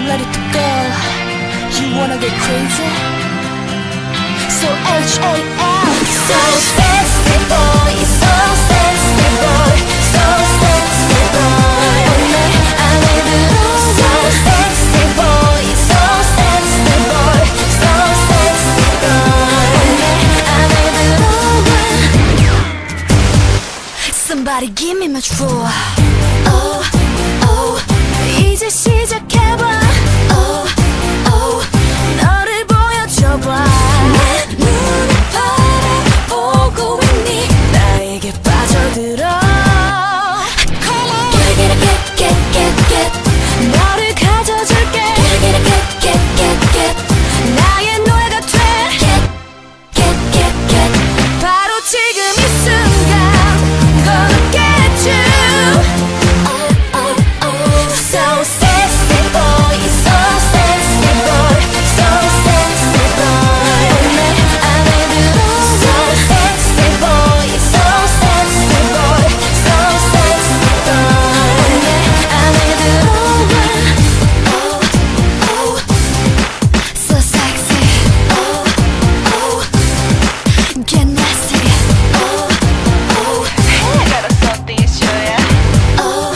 let it go. You wanna get crazy? So H-A-L. So sexy boy, so sexy boy, so sexy boy. 안에 들어와. So sexy boy, so sexy boy, so sexy boy. 안에 들어와. Somebody give me much more. Oh, oh, 이제 시작해봐. Oh, oh, 너를 보여줘봐. 내 눈을 바라보고 있니? 나에게 빠져들어. Get. 너를 가져줄게. Get. 나의 노예가 돼. Get. 바로 지금 이 순간 gonna get you. So sexy boy, so sexy boy, so sexy boy. 안에 들어와. So sexy boy, so sexy boy, so sexy boy. 안에 들어와. Oh, so sexy. Oh, get nasty. Hey, I got something to show ya. Oh,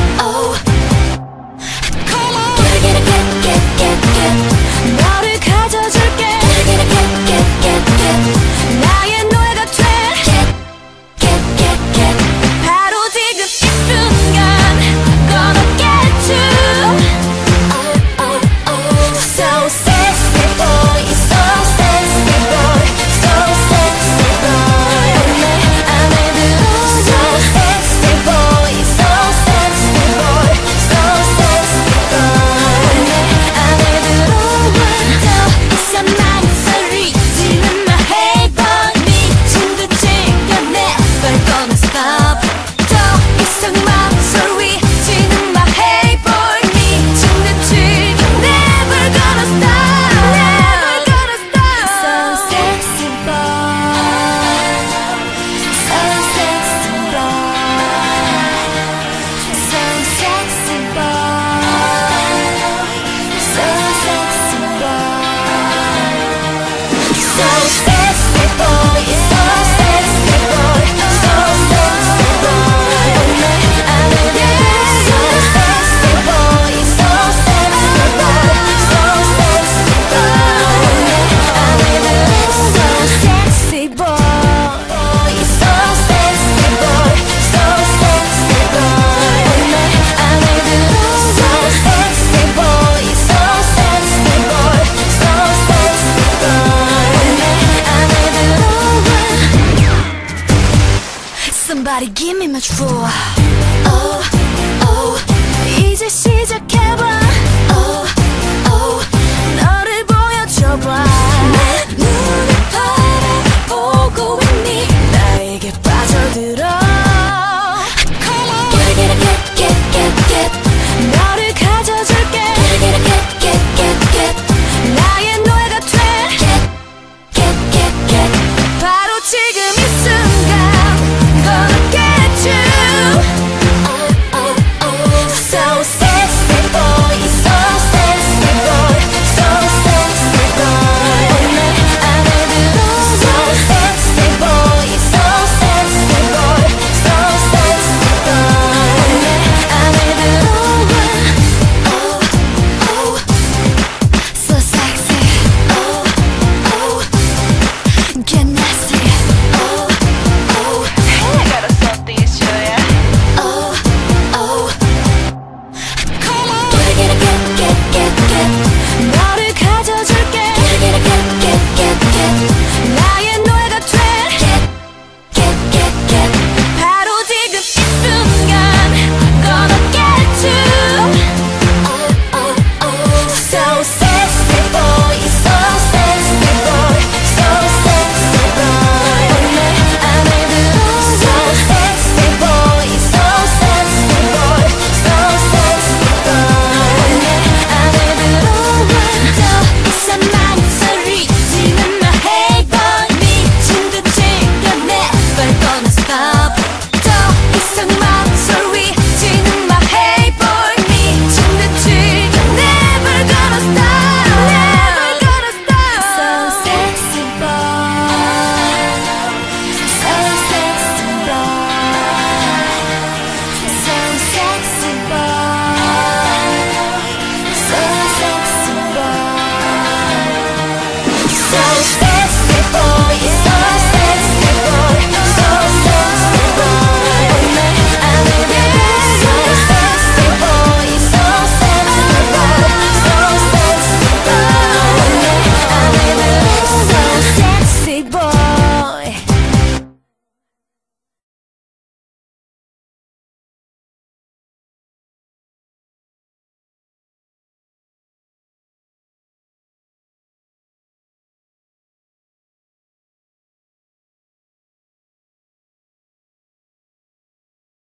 get. 너를 가져줄게. Get. 나의 노예가 돼. Get. 바로 지금 이 순간 gonna get you. So sexy boy, so sexy boy, so sexy boy. 안에 들어와. So sexy boy, so sexy boy, so sexy boy. 안에 들어와. 더 이상 망설이지는 마. Hey boy, 미친 듯이 you're never gonna stop. 더 이상 망설이지는 마. Hey boy, 미친 듯이 you're never gonna stop. So sexy boy, so sexy boy, so sexy boy, so sexy boy. So sexy boy, so sexy boy, so sexy boy. 안에 들어와. So sexy boy, so sexy boy, so sexy boy. 안에 들어와. So sexy boy, so sexy boy, so sexy boy. 안에 들어와. So sexy boy, so sexy boy, so sexy boy. 안에 들어와. Somebody give me much more. Oh.